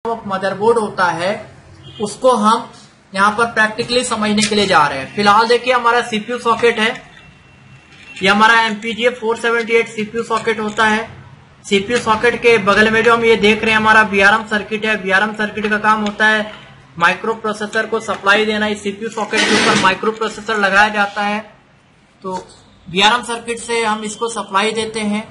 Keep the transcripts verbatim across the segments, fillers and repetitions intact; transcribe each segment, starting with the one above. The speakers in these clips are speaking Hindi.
मदरबोर्ड होता है उसको हम यहाँ पर प्रैक्टिकली समझने के लिए जा रहे हैं। फिलहाल देखिए हमारा सीपीयू सॉकेट है, ये हमारा MPGA four seventy eight CPU socket होता है। सीपीयू सॉकेट के बगल में जो हम ये देख रहे हैं हमारा बीआरएम सर्किट है। बीआरएम सर्किट का काम होता है माइक्रो प्रोसेसर को सप्लाई देना। इस सीपीयू सॉकेट के ऊपर माइक्रो प्रोसेसर लगाया जाता है, तो बीआरएम सर्किट से हम इसको सप्लाई देते हैं।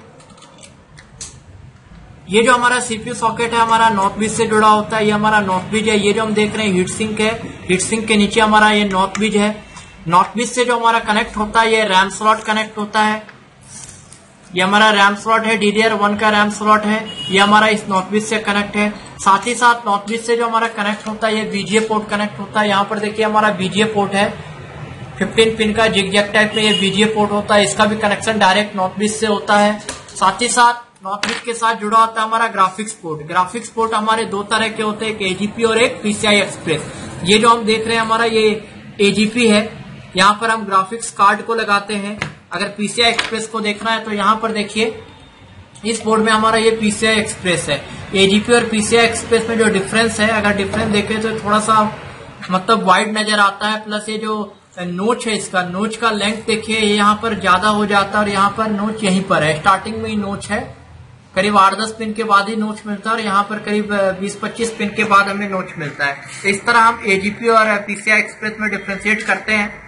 ये जो हमारा सीपीयू सॉकेट है हमारा नॉर्थ ब्रिज से जुड़ा होता है। ये हमारा नॉर्थ ब्रिज है। ये जो हम देख रहे हैं हीट सिंक है, हीट सिंक के नीचे हमारा ये नॉर्थ ब्रिज है। नॉर्थ ब्रिज से जो हमारा कनेक्ट होता है ये रैम स्लॉट कनेक्ट होता है। ये हमारा रैम स्लॉट है, डीडीआर वन का रैम स्लॉट है। ये हमारा इस नॉर्थ ब्रिज से कनेक्ट है। साथ ही साथ नॉर्थ ब्रिज से जो हमारा कनेक्ट होता है ये बीजीए पोर्ट कनेक्ट होता है। यहाँ पर देखिए हमारा बीजीए पोर्ट है, फिफ्टीन पिन का जिगजैग टाइप में ये बीजीए पोर्ट होता है। इसका भी कनेक्शन डायरेक्ट नॉर्थ ब्रिज से होता है। साथ ही साथ नॉर्थ ब्रिज के साथ जुड़ा होता है हमारा ग्राफिक्स पोर्ट। ग्राफिक्स पोर्ट हमारे दो तरह के होते हैं, एक एजीपी और एक पीसीआई एक्सप्रेस। ये जो हम देख रहे हैं हमारा ये एजीपी है, यहाँ पर हम ग्राफिक्स कार्ड को लगाते हैं। अगर पीसीआई एक्सप्रेस को देखना है तो यहाँ पर देखिए इस बोर्ड में हमारा ये पीसीआई एक्सप्रेस है। एजीपी और पीसीआई एक्सप्रेस में जो डिफरेंस है, अगर डिफरेंस देखें तो थोड़ा सा मतलब वाइड नजर आता है। प्लस ये जो नोच है, इसका नोच का लेंथ देखिए यहाँ पर ज्यादा हो जाता है और यहाँ पर नोच यहीं पर है, स्टार्टिंग में ही नोच है। करीब आठ दस पिन के बाद ही नोच मिलता है और यहाँ पर करीब बीस पच्चीस पिन के बाद हमें नोच मिलता है। तो इस तरह हम एजीपी और पीसीआई एक्सप्रेस में डिफ्रेंशिएट करते हैं।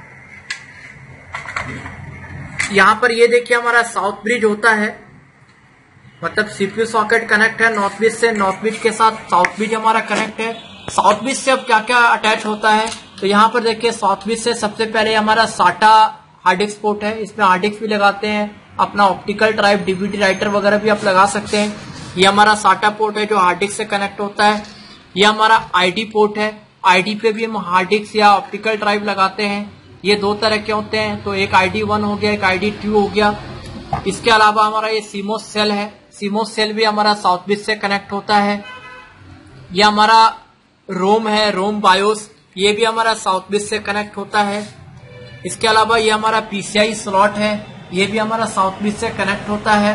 यहाँ पर ये देखिए हमारा साउथ ब्रिज होता है, मतलब सीपीयू सॉकेट कनेक्ट है नॉर्थ ब्रिज से। नॉर्थ ब्रिज के साथ साउथ ब्रिज हमारा कनेक्ट है। साउथ ब्रिज से अब क्या क्या अटैच होता है तो यहाँ पर देखिए साउथ ब्रिज से सबसे पहले हमारा साटा हार्ड डिस्क पोर्ट है। इसमें हार्ड डिस्क भी लगाते हैं, अपना ऑप्टिकल ड्राइव डीवीडी राइटर वगैरह भी आप लगा सकते हैं। ये हमारा साटा पोर्ट है जो हार्ड डिस्क से कनेक्ट होता है। ये हमारा आईडी पोर्ट है, आईडी पे भी हम हार्ड डिस्क या ऑप्टिकल ड्राइव लगाते हैं। ये दो तरह के होते हैं, तो एक आईडी वन हो गया, एक आईडी टू हो गया। इसके अलावा हमारा ये सीमोस सेल है, सीमोस सेल भी हमारा साउथ ब्रिज से कनेक्ट होता है। ये हमारा रोम है, रोम बायोस, ये भी हमारा साउथ ब्रिज से कनेक्ट होता है। इसके अलावा ये हमारा पीसीआई स्लॉट है, ये भी हमारा साउथ ब्रिज से कनेक्ट होता है।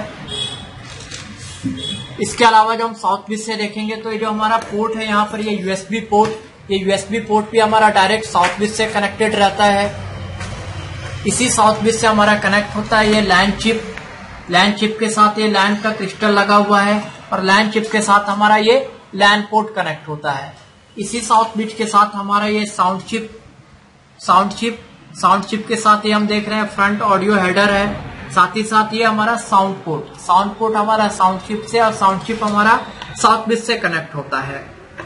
इसके अलावा जब हम साउथ ब्रिज से देखेंगे तो ये जो हमारा पोर्ट है यहाँ पर ये यूएसबी पोर्ट, ये यूएसबी पोर्ट भी हमारा डायरेक्ट साउथ ब्रिज से कनेक्टेड रहता है। इसी साउथ ब्रिज से हमारा कनेक्ट होता है ये लैन चिप, लैन चिप के साथ ये लैन का क्रिस्टल लगा हुआ है और लैन चिप के साथ हमारा ये लैन पोर्ट कनेक्ट होता है। इसी साउथ ब्रिज के साथ हमारा ये sound chip, sound chip sound chip के साथ ये हम देख रहे हैं फ्रंट ऑडियो हेडर है। साथ ही साथ ये हमारा साउंड पोर्ट, साउंड पोर्ट हमारा साउंड चिप से और साउंड चिप हमारा साउथ ब्रिज से कनेक्ट होता है।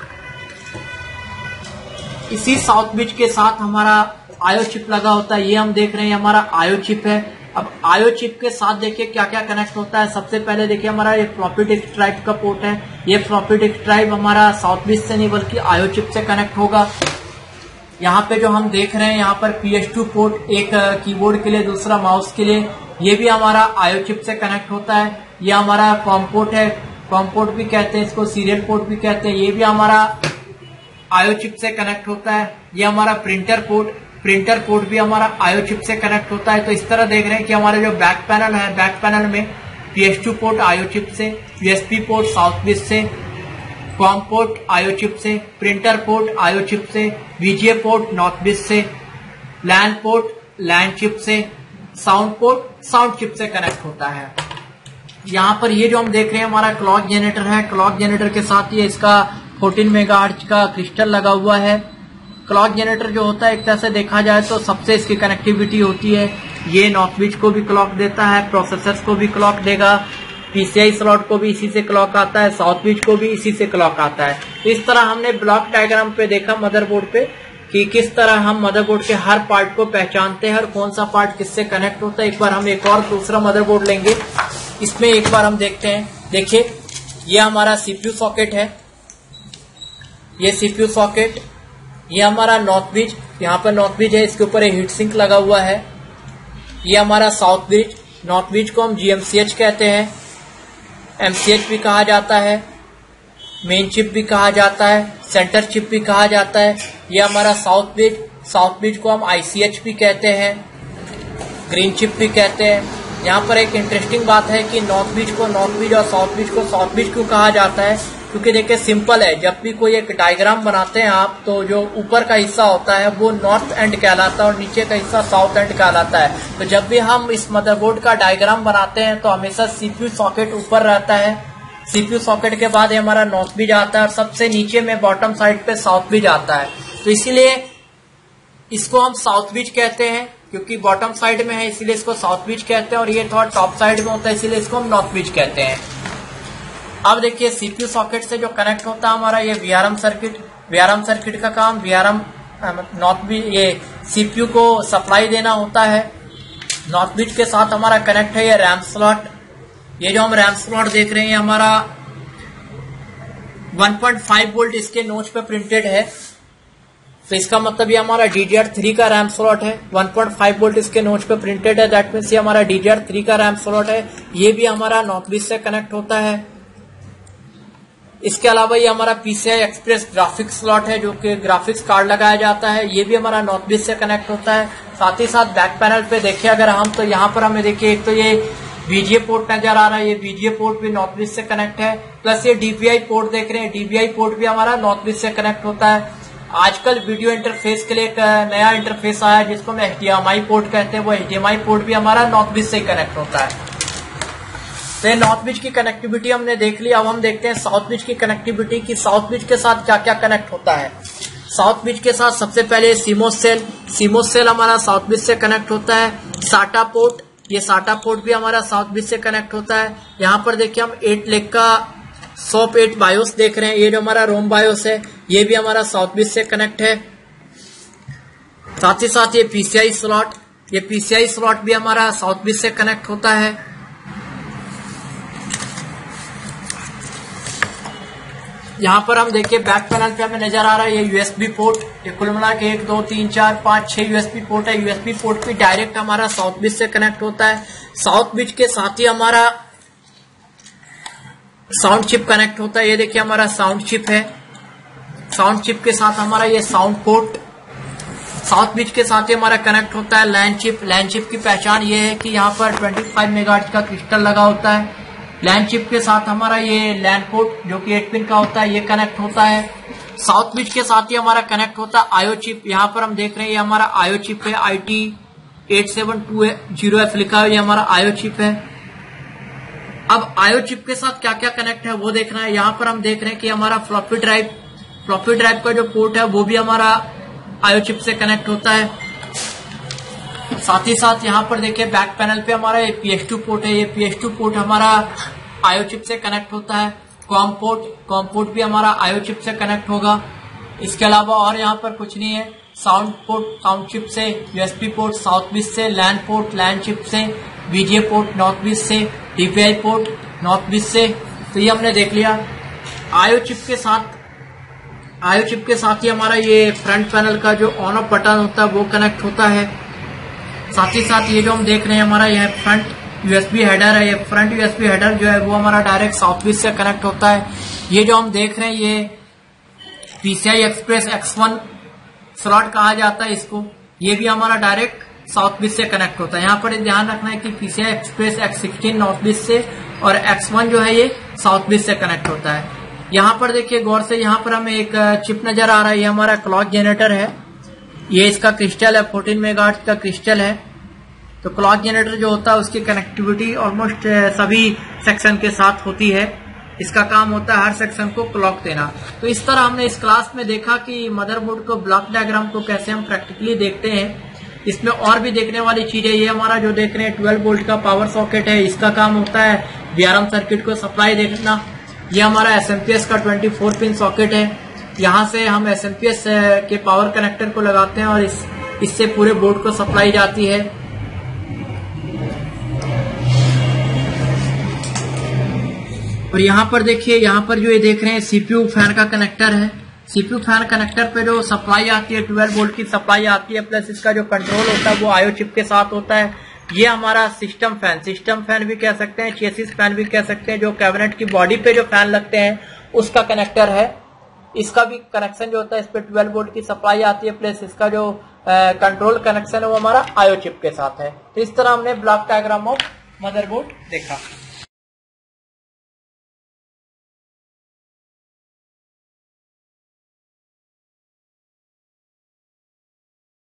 इसी साउथ ब्रिज के साथ हमारा आयो चिप लगा होता है, ये हम देख रहे हैं हमारा आयो चिप है। अब आयो चिप के साथ देखिए क्या क्या कनेक्ट होता है। सबसे पहले देखिए हमारा ये फ्लॉपी डिस्क ड्राइव का पोर्ट है। ये फ्लॉपी डिस्क ड्राइव हमारा साउथ ब्रिज से नहीं बल्कि आयो चिप से कनेक्ट होगा। यहाँ पे जो हम देख रहे हैं यहाँ पर पी एस टू पोर्ट, एक कीबोर्ड के लिए दूसरा माउस के लिए, ये भी हमारा आयो चिप से कनेक्ट होता है। ये हमारा कॉम पोर्ट है, कॉम पोर्ट भी कहते हैं इसको, सीरियल पोर्ट भी कहते हैं, ये भी हमारा आयो चिप से कनेक्ट होता है। ये हमारा प्रिंटर पोर्ट, प्रिंटर पोर्ट भी हमारा आयो चिप से कनेक्ट होता है। तो इस तरह देख रहे हैं कि हमारे जो बैक पैनल है, बैक पैनल में P S two port IO chip से, यूएसबी पोर्ट साउथ ब्रिज से, कॉम पोर्ट आयो चिप से, प्रिंटर पोर्ट आयो चिप से, वीजीए पोर्ट नॉर्थ ब्रिज से, लैन पोर्ट लैन चिप से, साउंड पोर्ट साउंड चिप से कनेक्ट होता है। यहाँ पर ये जो हम देख रहे हैं हमारा क्लॉक जनरेटर है, क्लॉक जनरेटर के साथ ये इसका फोर्टीन मेगाहर्ट्ज का क्रिस्टल लगा हुआ है। क्लॉक जनरेटर जो होता है एक तरह से देखा जाए तो सबसे इसकी कनेक्टिविटी होती है। ये नॉर्थ ब्रिज को भी क्लॉक देता है, प्रोसेसर्स को भी क्लॉक देगा, पीसीआई स्लॉट को भी इसी से क्लॉक आता है, साउथ ब्रिज को भी इसी से क्लॉक आता है। तो इस तरह हमने ब्लॉक डायग्राम पे देखा मदरबोर्ड पे कि किस तरह हम मदरबोर्ड के हर पार्ट को पहचानते हैं और कौन सा पार्ट किससे कनेक्ट होता है। एक बार हम एक और दूसरा मदरबोर्ड लेंगे, इसमें एक बार हम देखते हैं। देखिए ये हमारा सीपीयू सॉकेट है, ये सीपीयू सॉकेट, ये हमारा नॉर्थ ब्रिज, यहाँ पर नॉर्थ ब्रिज है, इसके ऊपर एक हीट सिंक लगा हुआ है। ये हमारा साउथ ब्रिज, नॉर्थ ब्रिज को हम जीएमसीएच कहते हैं, एमसीएच भी कहा जाता है, मेन चिप भी कहा जाता है, सेंटर चिप भी कहा जाता है। ये हमारा साउथ ब्रिज, साउथ ब्रिज को हम आईसीएच भी कहते हैं, ग्रीन चिप भी कहते हैं। यहाँ पर एक इंटरेस्टिंग बात है कि नॉर्थ ब्रिज को नॉर्थ ब्रिज और साउथ ब्रिज को साउथ ब्रिज क्यों कहा जाता है, क्योंकि देखिए सिंपल है, जब भी कोई एक डायग्राम बनाते हैं आप तो जो ऊपर का हिस्सा होता है वो नॉर्थ एंड कहलाता है और नीचे का हिस्सा साउथ एंड कहलाता है। तो जब भी हम इस मदरबोर्ड का डायग्राम बनाते हैं तो हमेशा सीपीयू सॉकेट ऊपर रहता है, सीपीयू सॉकेट के बाद हमारा नॉर्थ भी जाता है और सबसे नीचे में बॉटम साइड पे साउथ भी जाता है। तो इसीलिए इसको हम साउथ बीच कहते हैं, क्योंकि बॉटम साइड में है इसलिए इसको साउथ बीच कहते हैं, और ये थोड़ा टॉप साइड में होता है इसलिए इसको हम नॉर्थ बीच कहते हैं। अब देखिए सीपीयू सॉकेट से जो कनेक्ट होता है हमारा ये वीआरएम सर्किट, वीआरएम सर्किट का काम वीआरएम नॉर्थ बीच, ये सीपीयू को सप्लाई देना होता है। नॉर्थ बीच के साथ हमारा कनेक्ट है ये रैम स्लॉट। ये जो हम रैम स्लॉट देख रहे हैं हमारा वन पॉइंट फाइव वोल्ट इसके नोच पे प्रिंटेड है, तो इसका मतलब ये हमारा डी डी आर थ्री का रैम स्लॉट है। वन पॉइंट फाइव वोल्ट इसके नोच पे प्रिंटेड है, दैट मीन्स ये हमारा डी डी आर थ्री का रैम स्लॉट है। ये भी हमारा नॉर्थ बीच से कनेक्ट होता है। इसके अलावा ये हमारा पीसीआई एक्सप्रेस ग्राफिक्स स्लॉट है, जो कि ग्राफिक्स कार्ड लगाया जाता है, ये भी हमारा नॉर्थ बीच से कनेक्ट होता है। साथ ही साथ बैक पैनल पे देखिए अगर हम, तो यहाँ पर हमें देखिए एक तो ये वीजीए पोर्ट नजर आ रहा है, ये वीजीए पोर्ट भी नॉर्थ बीच से कनेक्ट है, प्लस ये डीपीआई पोर्ट देख रहे हैं, डीपीआई पोर्ट भी हमारा नॉर्थ बीच से कनेक्ट होता है। आजकल वीडियो इंटरफेस के लिए एक नया इंटरफेस आया है जिसको हम एचडीएमआई पोर्ट कहते हैं, वो एचडीएमआई पोर्ट भी हमारा नॉर्थ बीच से कनेक्ट होता है। तो ये नॉर्थ बीच की कनेक्टिविटी हमने देख ली। अब हम देखते हैं साउथ बीच की कनेक्टिविटी की साउथ बीच के साथ क्या क्या कनेक्ट होता है। साउथ बीच के साथ सबसे पहले सीमोस सेल, सीमोस सेल हमारा साउथ बीच से कनेक्ट होता है। साटा पोर्ट, ये साटा पोर्ट भी हमारा साउथ बीच से कनेक्ट होता है। यहाँ पर देखिए हम एट लेग का सॉप एट बायोस देख रहे हैं, ये जो हमारा रोम बायोस है ये भी हमारा साउथ बीच से कनेक्ट है। साथ ही साथ ये पीसीआई स्लॉट, ये पीसीआई स्लॉट भी हमारा साउथ बीच से कनेक्ट होता है। यहाँ पर हम देखिए बैक पैनल पे हमें नजर आ रहा है ये यूएसबी पोर्ट, ये कुल मिला के एक दो तीन चार पांच छह यूएसबी पोर्ट है। यूएसबी पोर्ट भी डायरेक्ट हमारा साउथ बीच से कनेक्ट होता है। साउथ बीच के साथ ही हमारा साउंड चिप कनेक्ट होता है, ये देखिए हमारा साउंड चिप है। साउंड चिप के साथ हमारा ये साउंड पोर्ट साउथ बीच के साथ ही हमारा कनेक्ट होता है। लैन चिप, लैन चिप की पहचान ये है कि यहाँ पर पच्चीस मेगाहर्ट्ज का क्रिस्टल लगा होता है। लैन चिप के साथ हमारा ये लैन पोर्ट जो कि एट पिन का होता है ये कनेक्ट होता है। साउथ बीच के साथ ही हमारा कनेक्ट होता है आईओ चिप। यहाँ पर हम देख रहे हैं ये हमारा आईओ चिप है, I T eight seven two zero F लिखा है, ये हमारा आईओ चिप है। अब आईओ चिप के साथ क्या क्या कनेक्ट है वो देखना है। यहाँ पर हम देख रहे हैं कि हमारा फ्लॉपी ड्राइव, फ्लॉपी ड्राइव का जो पोर्ट है वो भी हमारा आईओ चिप से कनेक्ट होता है। साथ ही साथ यहाँ पर देखिए बैक पैनल पे हमारा ये पी एस टू पोर्ट है, ये पी एस टू पोर्ट हमारा आईओ चिप से कनेक्ट होता है। कॉम पोर्ट, कॉम पोर्ट भी हमारा आईओ चिप से कनेक्ट होगा। इसके अलावा और यहाँ पर कुछ नहीं है। साउंड पोर्ट, साउंड चिप से, यूएसबी पोर्ट साउथ बीच से, लैन पोर्ट लैन चिप से, वीजीए पोर्ट नॉर्थ बीच से, डीपीआई पोर्ट नॉर्थ बीच से। तो ये हमने देख लिया। आईओ चिप के साथ आईओ चिप के साथ ही हमारा ये फ्रंट पैनल का जो ऑन ऑफ बटन होता है वो कनेक्ट होता है। साथ ही साथ ये जो हम देख रहे हैं हमारा यह फ्रंट यूएसबी हेडर है, ये फ्रंट यूएसबी हेडर जो है वो हमारा डायरेक्ट साउथ बीच से कनेक्ट होता है। ये जो हम देख रहे हैं ये PCI express X one slot कहा जाता है इसको, ये भी हमारा डायरेक्ट साउथ बीच से कनेक्ट होता है। यहाँ पर ध्यान रखना है कि PCI express X sixteen north bridge से और एक्स वन जो है ये साउथ बीच से कनेक्ट होता है। यहाँ पर देखिए गौर से, यहाँ पर हमें एक चिप नजर आ रहा है, ये हमारा क्लॉक जनरेटर है, ये इसका क्रिस्टल है, फोर्टीन मेगाहर्ट्ज का क्रिस्टल है। तो क्लॉक जनरेटर जो होता है उसकी कनेक्टिविटी ऑलमोस्ट सभी सेक्शन के साथ होती है। इसका काम होता है हर सेक्शन को क्लॉक देना। तो इस तरह हमने इस क्लास में देखा कि मदरबोर्ड को, ब्लॉक डायग्राम को कैसे हम प्रैक्टिकली देखते हैं। इसमें और भी देखने वाली चीजें, ये हमारा जो देख रहे हैं ट्वेल्व वोल्ट का पावर सॉकेट है, इसका काम होता है वीआरएम सर्किट को सप्लाई देना। ये हमारा एसएमपीएस का चौबीस पिन सॉकेट है, यहाँ से हम एसएमपीएस के पावर कनेक्टर को लगाते हैं और इस इससे पूरे बोर्ड को सप्लाई जाती है। और यहाँ पर देखिए, यहाँ पर जो ये देख रहे हैं सीपीयू फैन का कनेक्टर है। सीपीयू फैन कनेक्टर पे जो सप्लाई आती है ट्वेल्व वोल्ट की सप्लाई आती है, प्लस इसका जो कंट्रोल होता है वो आईओ चिप के साथ होता है। ये हमारा सिस्टम फैन, सिस्टम फैन भी कह सकते हैं, चेसिस फैन भी कह सकते हैं, जो कैबिनेट की बॉडी पे जो फैन लगते हैं उसका कनेक्टर है। इसका भी कनेक्शन जो होता है, इस पे ट्वेल्व वोल्ट की सप्लाई आती है, प्लस इसका जो कंट्रोल कनेक्शन है वो हमारा आईओ चिप के साथ है। तो इस तरह हमने ब्लॉक डायग्राम ऑफ मदरबोर्ड देखा।